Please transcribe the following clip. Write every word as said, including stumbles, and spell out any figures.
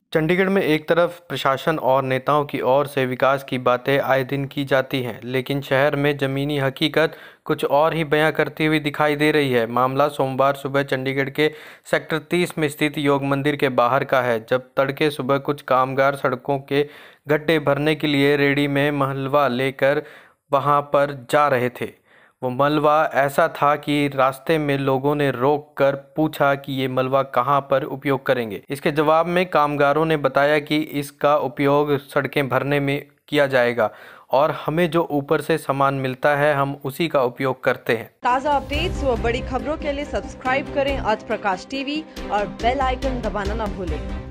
चंडीगढ़ में एक तरफ प्रशासन और नेताओं की ओर से विकास की बातें आए दिन की जाती हैं, लेकिन शहर में ज़मीनी हकीकत कुछ और ही बयां करती हुई दिखाई दे रही है। मामला सोमवार सुबह चंडीगढ़ के सेक्टर तीस में स्थित योग मंदिर के बाहर का है, जब तड़के सुबह कुछ कामगार सड़कों के गड्ढे भरने के लिए रेहड़ी में मलबा लेकर वहां पर जा रहे थे। वो मलबा ऐसा था कि रास्ते में लोगों ने रोक कर पूछा कि ये मलबा कहाँ पर उपयोग करेंगे। इसके जवाब में कामगारों ने बताया कि इसका उपयोग सड़कें भरने में किया जाएगा और हमें जो ऊपर से सामान मिलता है हम उसी का उपयोग करते हैं। ताज़ा अपडेट्स व बड़ी खबरों के लिए सब्सक्राइब करें आज प्रकाश टीवी और बेल आइकन दबाना न भूलें।